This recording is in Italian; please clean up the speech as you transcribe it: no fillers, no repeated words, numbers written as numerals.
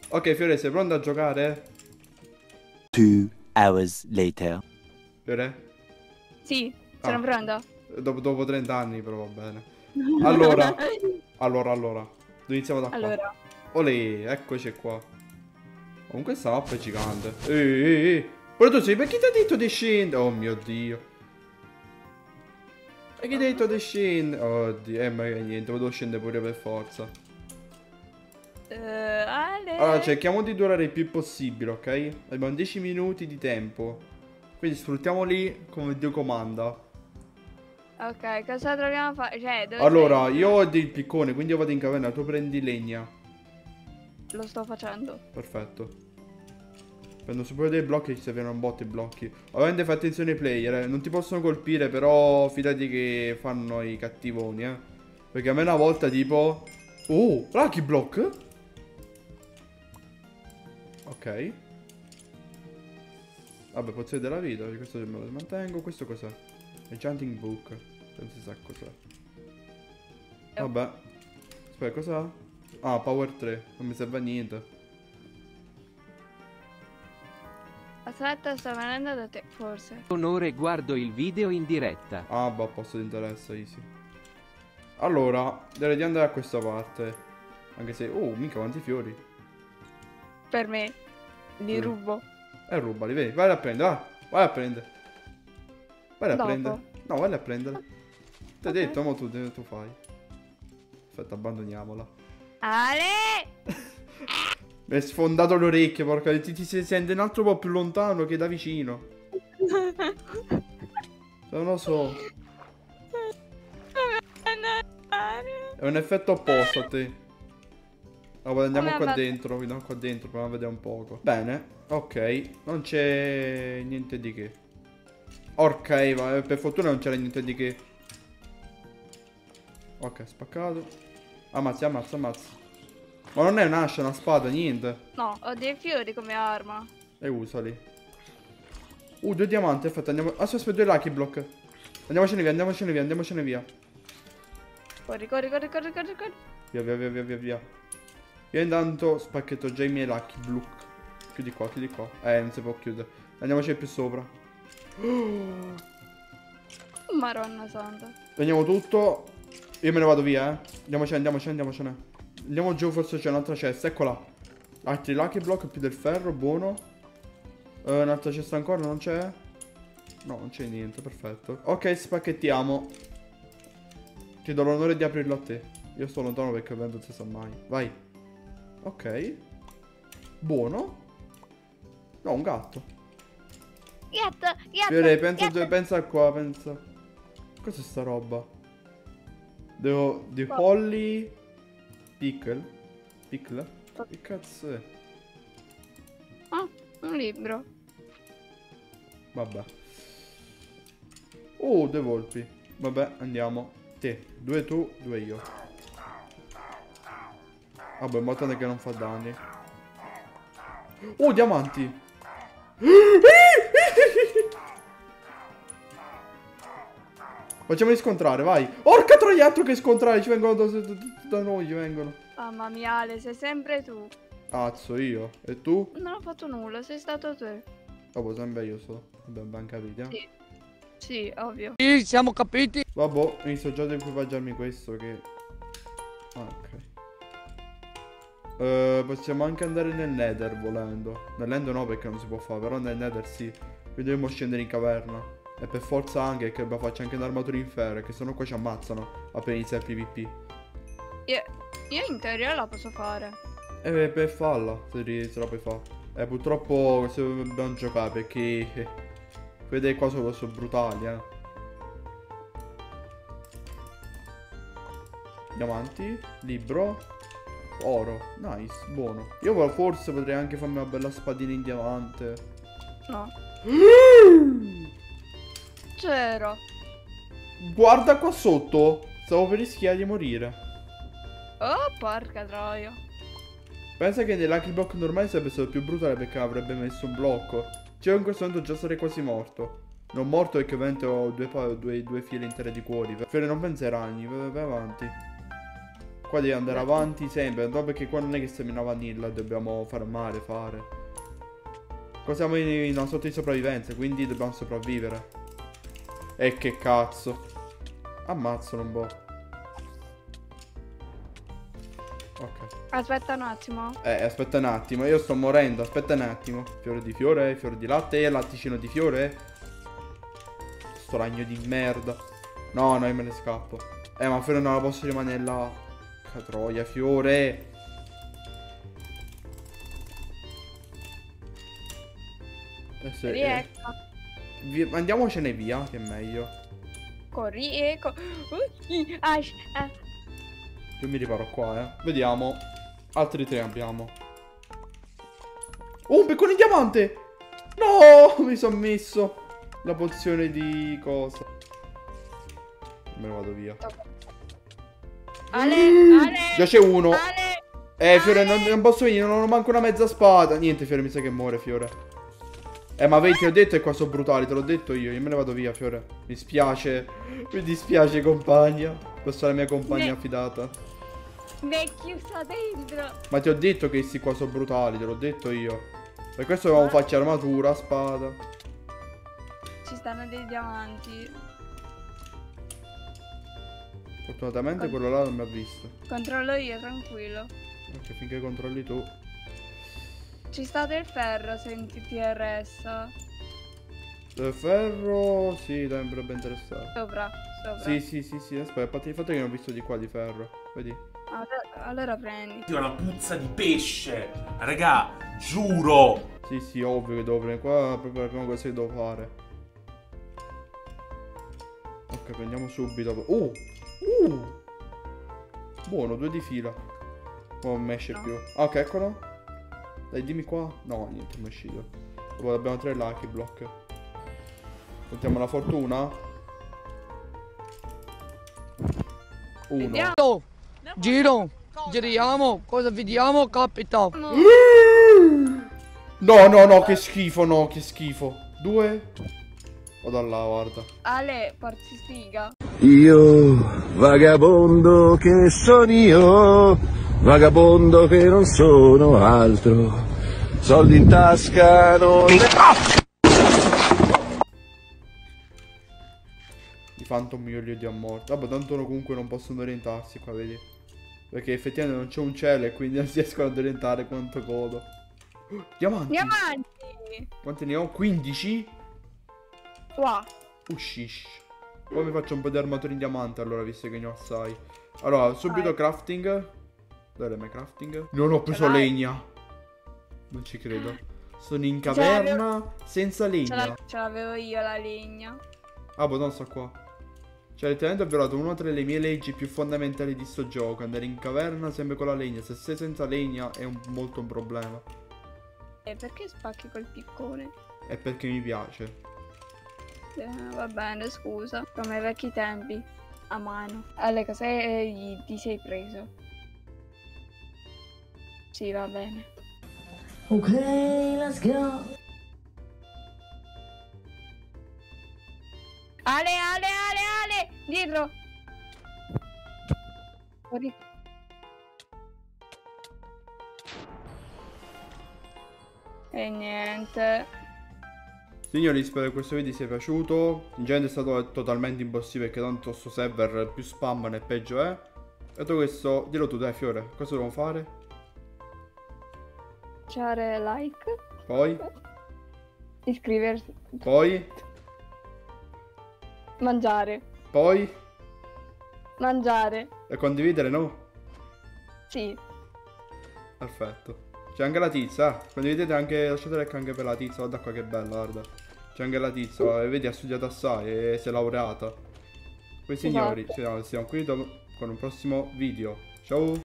Ok, Fiore, sei pronto a giocare? 2 hours later. Fiore? Sì, Ah. sono pronta. Dopo 30 anni, però va bene. Allora. Dove iniziamo da qua? Allora, Olè, eccoci qua. Comunque questa mappa è gigante. Ehi. Però tu sei, perché ti ha detto di scendere? Oh mio Dio. Perché ti ha detto di scendere? Oddio, ma niente, devo scendere pure per forza. Ale. Allora, cerchiamo di durare il più possibile, ok? Abbiamo 10 minuti di tempo. Quindi sfruttiamoli come Dio comanda. Ok, cosa dobbiamo fare? Cioè, dove Allora, sei? io ho del piccone, quindi io vado in caverna, tu prendi legna. Lo sto facendo. Perfetto. Prendo subito dei blocchi, ci servono un botto i blocchi. Ovviamente fai attenzione ai player, non ti possono colpire, però fidati che fanno i cattivoni, Perché a me una volta tipo... Oh, Lucky Block? Ok. Vabbè, pozio della vita, questo me lo mantengo. Questo cos'è? Enchanting Book. Non si sa cos'è. Vabbè. Aspetta, cos'ha? Ah, Power 3. Non mi serve a niente. Aspetta, sto venendo da te, forse. Onore, guardo il video in diretta. Ah, boh, posto di interesse, easy. Allora, direi di andare a questa parte. Anche se... Oh, mica quanti fiori. Per me. Li rubo. Rubali, vedi. Vai a prendere, va. Vai a prendere. Vai a Dopo. prendere. No, vai a prendere. Ti ho Ok. detto, ma tu fai. Aspetta, abbandoniamola. Ale! Mi hai sfondato le orecchie, porca. Ti si sente un altro po' più lontano che da vicino. Non lo so. È un effetto opposto a te. Allora, andiamo qua dentro. Andiamo qua dentro. Proviamo a vedere un poco. Bene. Ok. Non c'è niente di che. Orca Eva. Per fortuna non c'era niente di che. Ok, spaccato. Ammazza. Ma non è un'ascia, una spada, niente. No, ho dei fiori come arma. E usali. 2 diamanti, aspetta, andiamo... Aspetta, 2 lucky block. Andiamocene via. Corri. Via. Io intanto spacchetto già i miei lucky block. Chiudi qua. Non si può chiudere. Andiamoci più sopra. Maronna santa. Prendiamo tutto. Io me ne vado via, Andiamocene. Andiamo giù, forse c'è un'altra cesta, eccola. Altri lucky block più del ferro, buono. Un'altra cesta ancora, non c'è? No, non c'è niente, perfetto. Ok, spacchettiamo. Ti do l'onore di aprirlo a te. Io sto lontano perché ovviamente non si sa mai. Vai. Ok. Buono. No, un gatto. Gatto. Fiore, pensa qua, pensa. Cos'è sta roba? Di Holly Pickle? Che cazzo è? Ah, un libro. Vabbè. 2 volpi. Vabbè, andiamo. Te, 2 tu, 2 io. Vabbè, importante che non fa danni. Diamanti. Facciamoli scontrare, vai. Orca troia, altro che scontrare. Ci vengono da noi, ci vengono. Mamma mia, Ale, sei sempre tu. Cazzo, io. E tu? Non ho fatto nulla, sei stato te. Vabbè, sempre io so. Vabbè, ben capito. Sì. Sì, ovvio. Sì, siamo capiti. Vabbè, inizio già ad equipaggiarmi questo che... ok. Possiamo anche andare nel Nether volendo. Nell'End no perché non si può fare, però nel Nether sì. Quindi dobbiamo scendere in caverna. E per forza anche che faccia anche un'armatura in ferro, che sennò qua ci ammazzano appena inizia il PvP. Io in teoria la posso fare. Per farla, se la puoi fare. Purtroppo se dobbiamo giocare perché... Vedete qua sono brutali, Diamanti, libro, oro, nice, buono. Io forse potrei anche farmi una bella spadina in diamante. No. C'ero. Guarda qua sotto, stavo per rischiare di morire. Oh, porca troia. Pensa che nei Lucky Block normali sarebbe stato più brutale perché avrebbe messo un blocco. Cioè in questo momento già sarei quasi morto. Non morto perché ovviamente ho due file intere di cuori. Fere non penserai, vai avanti. Qua devi andare avanti sempre, no? Perché qua non è che siamo in una vanilla e dobbiamo farmare, fare. Qua siamo in una sorta di sopravvivenza, quindi dobbiamo sopravvivere. E che cazzo. Ammazzano un po'. Ok. Aspetta un attimo. Aspetta un attimo, io sto morendo, aspetta un attimo. Fiore di fiore, fiore di latte e latticino di fiore. Sto ragno di merda. No, io me ne scappo. Ma fiore non la posso rimanere là. Catroia, fiore. Adesso, Riecco. andiamocene via, che è meglio. Corri, ecco. Ash, Io mi riparo qua, Vediamo. Altri 3 abbiamo. Oh, un peccone in diamante! No, mi sono messo la pozione di cosa. Me ne vado via. Ale, Già c'è uno. Ale. Fiore, non posso venire, non ho manco una mezza spada. Niente, Fiore, mi sa che muore, Fiore. Ma vedi, ti ho detto che qua sono brutali, te l'ho detto io me ne vado via, Fiore. Mi spiace. Mi dispiace, compagna. Questa è la mia compagna affidata. Mi è chiusa dentro. Ma ti ho detto che questi qua sono brutali, te l'ho detto io. Per questo dobbiamo farci armatura, spada. Ci stanno dei diamanti. Fortunatamente quello là non mi ha visto. Controllo io, tranquillo. Ok, finché controlli tu. Ci sta del ferro, senti TRS. Ferro, sì, dai, mi potrebbe interessare. Sopra. Sì, aspetta, a parte il fatto che ne ho visto di qua di ferro. Vedi? Allora prendi. È una puzza di pesce. Raga, giuro. Sì, ovvio che devo prendere. Qua è proprio la prima cosa che devo fare. Ok, prendiamo subito. Buono, 2 di fila. Non mi esce più. Ok, eccolo. Dai, dimmi qua. No, niente, mi è uscito. Poi abbiamo 3 lucky block. Contiamo la fortuna. 1. Vediamo. Giriamo, cosa vediamo, capita? No, che schifo, no, che schifo. 2. O da là, guarda. Ale, porti sfiga. Io, vagabondo che sono io, vagabondo che non sono altro, soldi in tasca non... I Phantom io li odio a morte. Vabbè, tanto comunque non possono orientarsi qua, vedi? Perché effettivamente non c'è un cielo e quindi non si riescono ad orientare quanto godo. Diamanti! Diamanti! Quanti ne ho? 15? Qua. Uscish. Poi mi faccio un po' di armature in diamante allora, visto che ne ho assai. Allora, subito crafting. Dove è il mio crafting? Non ho preso legna. Non ci credo. Sono in caverna senza legna. Ce l'avevo io la legna. Ah, boh, non sto qua. Cioè, letteralmente ho violato una tra le mie leggi più fondamentali di sto gioco. Andare in caverna sempre con la legna. Se sei senza legna è molto un problema. E perché spacchi col piccone? È perché mi piace. Va bene, scusa. Come ai vecchi tempi. A mano. Alle cose ti sei preso. Sì, va bene. Ok, let's go. Ale! Dietro! Fuori. E niente. Signori, spero che questo video sia piaciuto. In genere è stato totalmente impossibile perché tanto sto server più spammano e peggio è. Detto questo, dillo tu dai, Fiore, cosa dobbiamo fare? Lasciare like. Poi? Iscriversi. Poi? Mangiare. Poi? Mangiare. E condividere, no? Sì. Perfetto. C'è anche la tizia, condividete anche, lasciate like anche per la tizia, guarda qua che bella, guarda. C'è anche la tizia, vedi ha studiato assai e si è laureata. Quindi signori, ci vediamo qui con un prossimo video. Ciao!